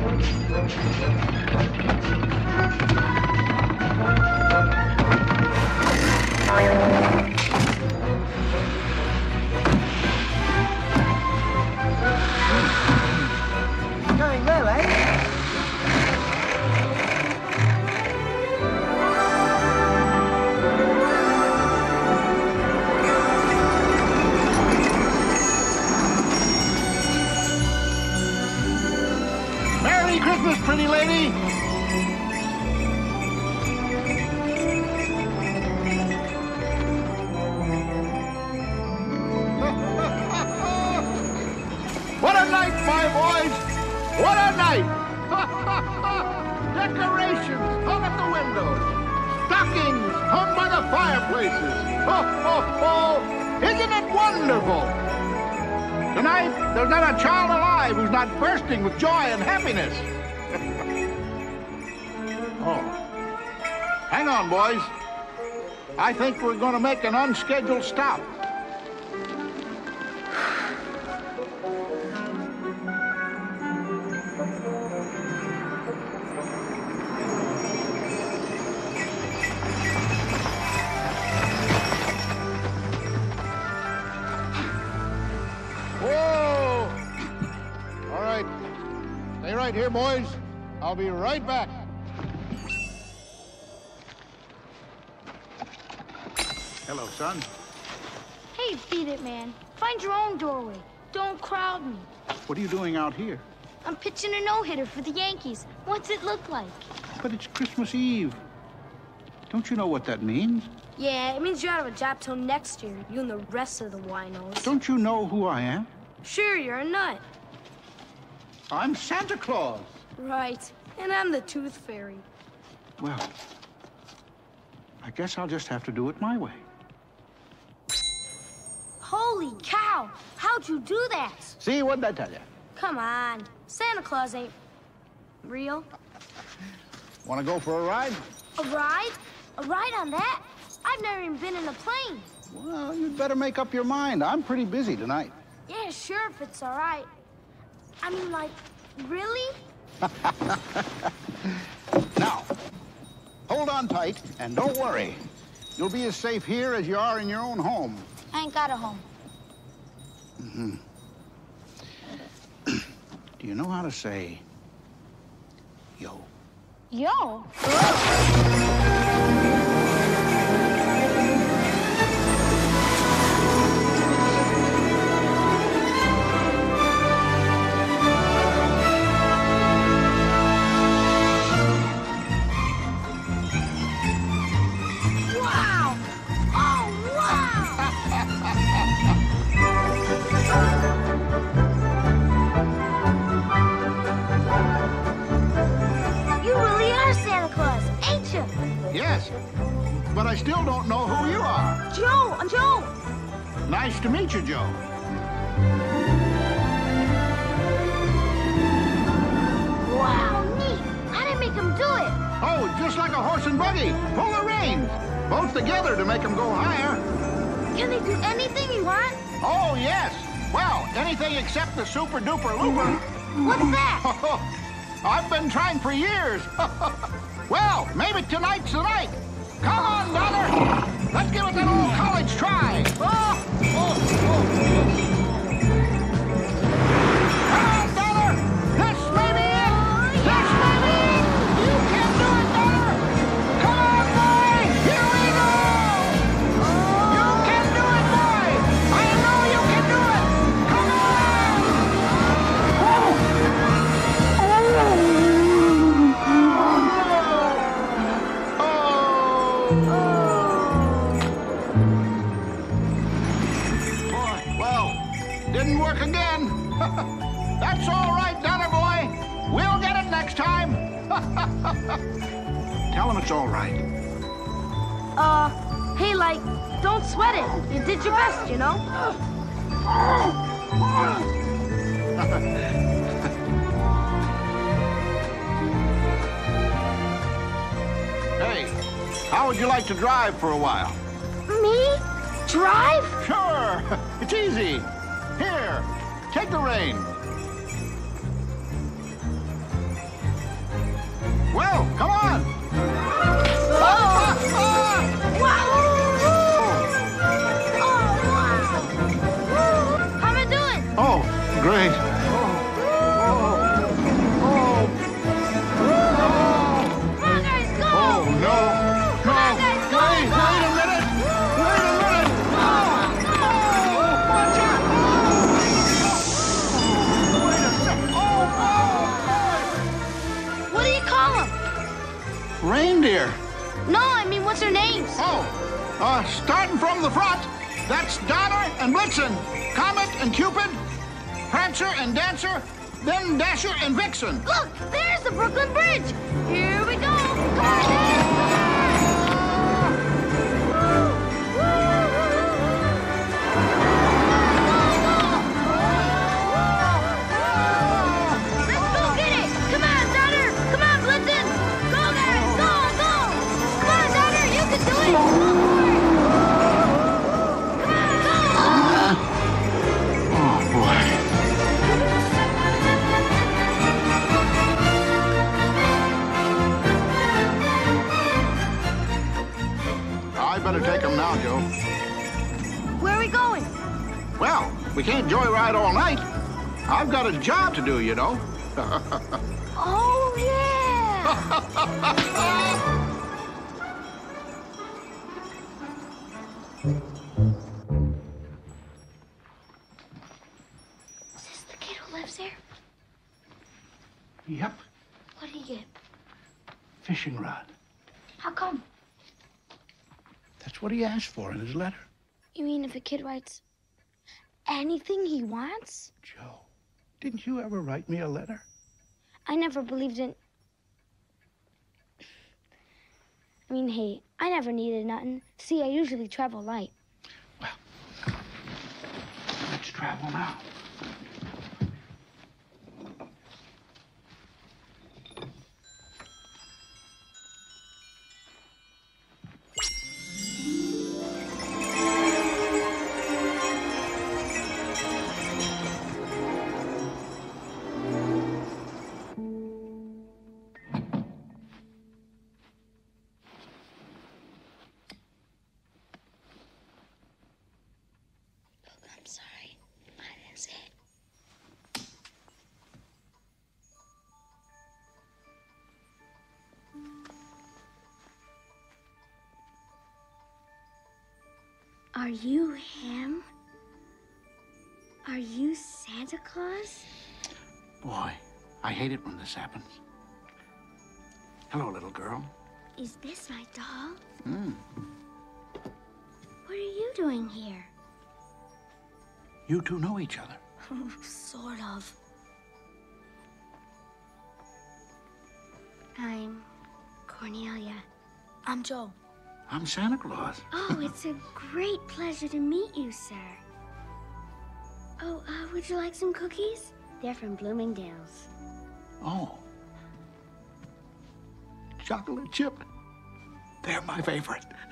Going well, eh? Merry Christmas, pretty lady! What a night, my boys! What a night! Decorations hung at the windows. Stockings hung by the fireplaces. Ho, ho, ho! Isn't it wonderful? Tonight, there's not a child alive who's not bursting with joy and happiness. Oh. Hang on, boys. I think we're going to make an unscheduled stop. Whoa! All right. Stay right here, boys. I'll be right back. Hello, son. Hey, beat it, man. Find your own doorway. Don't crowd me. What are you doing out here? I'm pitching a no-hitter for the Yankees. What's it look like? But it's Christmas Eve. Don't you know what that means? Yeah, it means you're out of a job till next year, you and the rest of the winos. Don't you know who I am? Sure, you're a nut. I'm Santa Claus. Right, and I'm the Tooth Fairy. Well, I guess I'll just have to do it my way. Holy cow! How'd you do that? See, what did I tell you? Come on, Santa Claus ain't real. Want to go for a ride? A ride? A ride on that? I've never even been in a plane. Well, you'd better make up your mind. I'm pretty busy tonight. Yeah, sure, if it's all right. I mean, like, really? Now, hold on tight and don't worry. You'll be as safe here as you are in your own home. I ain't got a home. Mm-hmm. Do you know how to say yo? Yo? Wow! Oh, wow! You really are Santa Claus, ain't you? Yes, but I still don't know who you are. Joe, I'm Joe. Nice to meet you, Joe. Wow, neat. How did I make him do it? Oh, just like a horse and buggy. Pull the reins. Both together to make them go higher. Can they do anything you want? Oh, yes. Well, anything except the super-duper looper. What's that? I've been trying for years. Well, maybe tonight's the night. Come on, Donner. Let's give it that old college try. Oh, oh, oh. Come on, Donner. This may be it. This may be it. You can do it, Donner. Come on, boy. Here we go. You can do it, boy. I know you can do it. Come on. Boy, well, didn't work again. That's all right, Donner boy. We'll get it next time. Tell him it's all right. Hey, like, don't sweat it. You did your best, you know? Hey, how would you like to drive for a while? Me? Drive? Sure. It's easy. Here, take the reins. reindeer. No, I mean, what's their names? Oh, starting from the front, that's Donner and Blitzen, Comet and Cupid, Prancer and Dancer, then Dasher and Vixen. Look, there's the Brooklyn Bridge. Here we go. Come on, Dad. Let's go get it. Come on, Donner. Come on, Blitzen. Go, guys. Go, go. Come on, Donner. You can do it. Go for it. Come on, go. Oh, boy. I better take him now, Joe. Where are we going? Well, we can't joyride all night. I've got a job to do, you know. Oh, yeah. Is this the kid who lives there? Yep, What did he get? fishing rod. How come? That's what he asked for in his letter. You mean if a kid writes anything he wants? Joe, didn't you ever write me a letter? I never believed in... I mean, hey, I never needed nothing. See, I usually travel light. Well, let's travel now. I'm sorry. I didn't say it. Are you him? Are you Santa Claus? Boy, I hate it when this happens. Hello, little girl. Is this my doll? Hmm. What are you doing here? You two know each other. Sort of. I'm Cornelia. I'm Joe. I'm Santa Claus. Oh, it's a great pleasure to meet you, sir. Oh, would you like some cookies? They're from Bloomingdale's. Oh. Chocolate chip. They're my favorite.